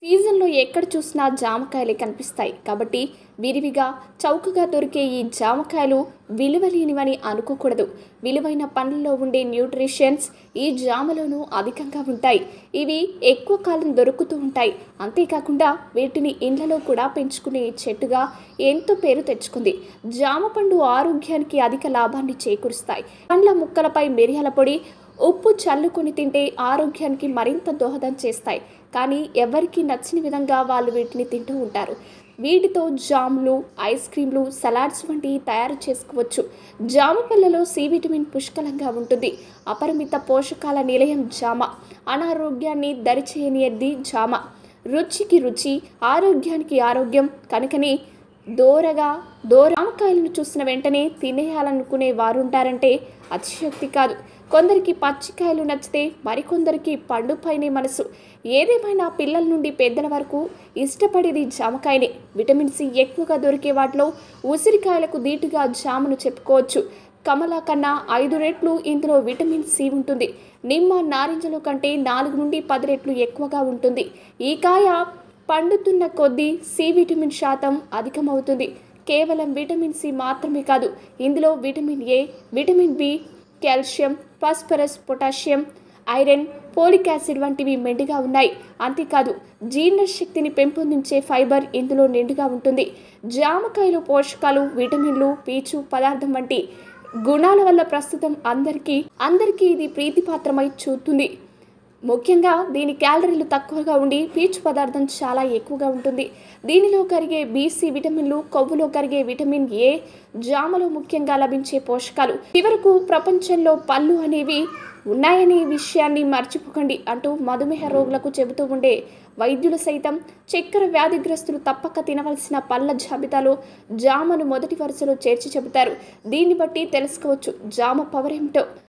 సీజన్‌లో ఎక్కడ చూసినా జామకాయలే కనిపిస్తాయి. కాబట్టి విరివిగా, చౌకగా దొరికే ఈ జామకాయలు విలువలేనివని అనుకోకూడదు. విలువైన పండ్లలో ఉండే న్యూట్రిషన్స్ ఈ జామలోనూ అధికంగా ఉంటాయి. ఇవి ఎక్కువ కాలం దొరుకుతూ ఉంటాయి. అంతేకాకుండా వీటిని ఇండ్లలో కూడా పెంచుకునే చెట్టుగా ఎంతో పేరు తెచ్చుకుంది. జామ పండు ఆరోగ్యానికి అధిక లాభాన్ని చేకూరుస్తాయి. పండ్ల ముక్కలపై మిరియాల పొడి, ఉప్పు చల్లుకొని తింటే ఆరోగ్యానికి మరింత దోహదం చేస్తాయి. కానీ ఎవరికి నచ్చని విధంగా వాళ్ళు వీటిని తింటూ ఉంటారు. వీటితో జామ్లు, ఐస్ క్రీమ్లు, సలాడ్స్ వంటివి తయారు చేసుకోవచ్చు. జామ పళ్ళలో సి విటమిన్ పుష్కలంగా ఉంటుంది. అపరిమిత పోషకాల నిలయం జామ. అనారోగ్యాన్ని దరిచేయనిది జామ. రుచికి రుచి, ఆరోగ్యానికి ఆరోగ్యం కనుకనే జామకాయలను చూసిన వెంటనే తినేయాలనుకునే వారుంటారంటే అతిశయోక్తి కాదు. కొందరికి పచ్చికాయలు నచ్చితే మరికొందరికి పండుపైనే మనసు. ఏదేమైనా పిల్లల నుండి పెద్దల వరకు ఇష్టపడేది జామకాయనే. విటమిన్ సి ఎక్కువగా దొరికే వాటిలో ఉసిరికాయలకు ధీటుగా జామను చెప్పుకోవచ్చు. కమలా కన్నా 5 రెట్లు ఇందులో విటమిన్ సి ఉంటుంది. నిమ్మ, నారింజల కంటే 4 నుండి 10 రెట్లు ఎక్కువగా ఉంటుంది. ఈ కాయ పండుతున్న కొద్దీ సి విటమిన్ శాతం అధికమవుతుంది. కేవలం విటమిన్ సి మాత్రమే కాదు, ఇందులో vitamin A, vitamin B, calcium, phosphorus, potassium, iron, folic acid వంటివి మెండుగా ఉన్నాయి. అంతేకాదు జీర్ణశక్తిని పెంపొందించే ఫైబర్ ఇందులో నిండుగా ఉంటుంది. జామకాయలో పోషకాలు, విటమిన్లు, పీచు పదార్థం వంటి గుణాల వల్ల ప్రస్తుతం అందరికీ ఇది ప్రీతిపాత్రమై చూస్తుంది. ముఖ్యంగా దీని క్యాలరీలు తక్కువగా ఉండి పీచు పదార్థం చాలా ఎక్కువగా ఉంటుంది. దీనిలో కరిగే బి-సి విటమిన్లు, కొవ్వులో కరిగే విటమిన్ ఏ జామలో ముఖ్యంగా లభించే పోషకాలు. చివరకు ప్రపంచంలో పళ్ళు అనేవి ఉన్నాయనే విషయాన్ని మర్చిపోకండి అంటూ మధుమేహ రోగులకు చెబుతూ ఉండే వైద్యులు సైతం చక్కెర వ్యాధిగ్రస్తులు తప్పక తినవలసిన పళ్ళ జాబితాలో జామను మొదటి వరుసలో చేర్చి చెబుతారు. దీన్ని బట్టి తెలుసుకోవచ్చు జామ పవర్ ఏమిటో.